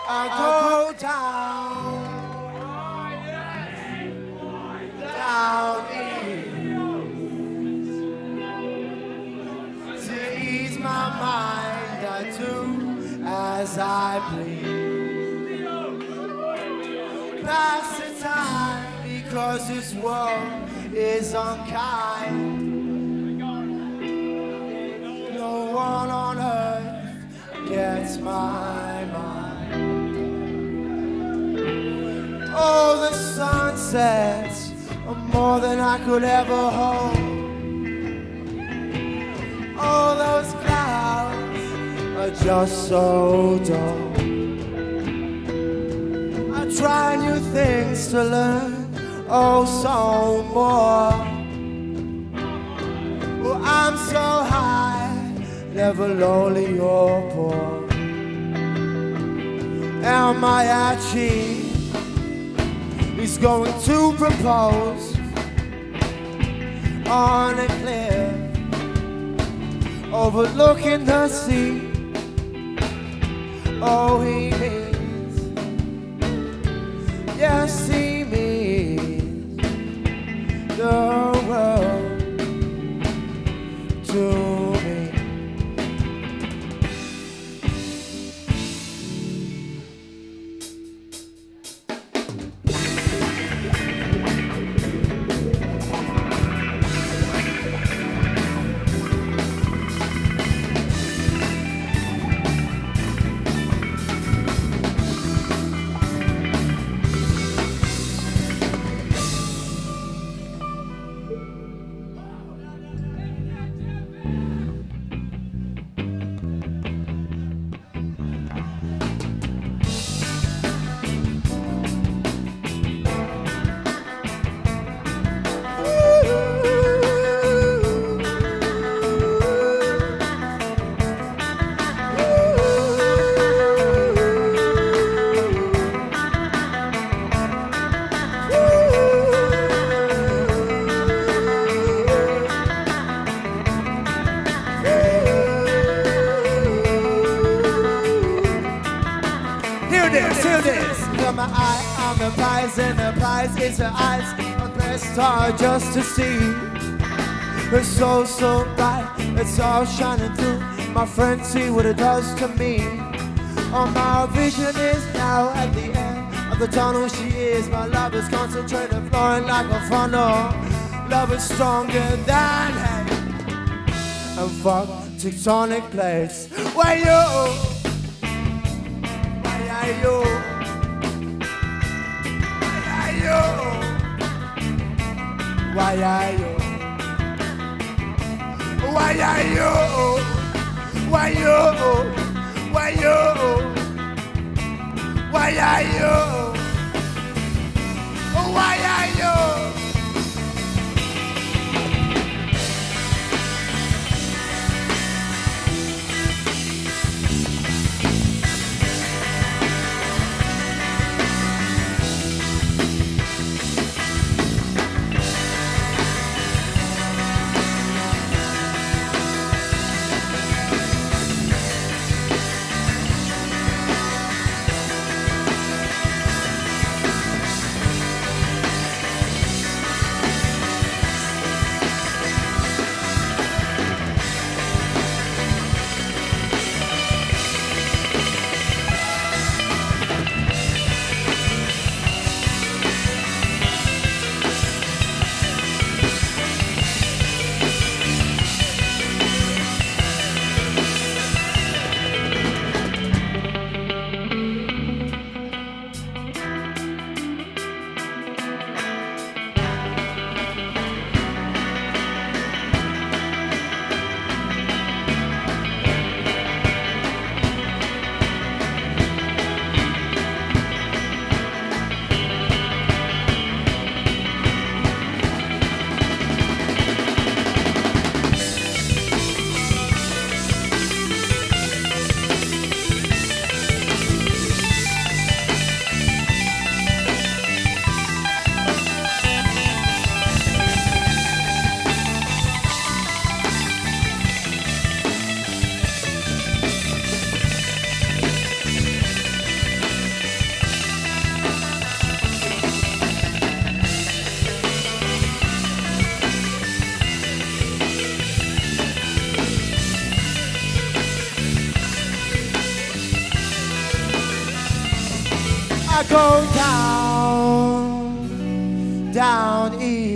I go down, down east. To ease my mind, I do as I please. Pass the time because this world is unkind. No one on earth gets my mind. Oh, the sunsets are more than I could ever hope. Oh, those clouds are just so dull. I try new things to learn, oh, so more. Oh, I'm so high, never lonely or poor. And my Archie, he's going to propose on a cliff overlooking the sea. Oh, he means, yes, he means the world to me. Got my eye on the prize, and the prize is her eyes. My best star just to see. Her soul so bright, it's all shining through. My friend, see what it does to me. Oh, my vision is now at the end of the tunnel. She is my love is concentrated, flowing like a funnel. Love is stronger than hate. And fuck tectonic plates. Why you? Why are you? Why are you? Why are you? Why you? Why you? Why are you? Why are you? I go down, down east.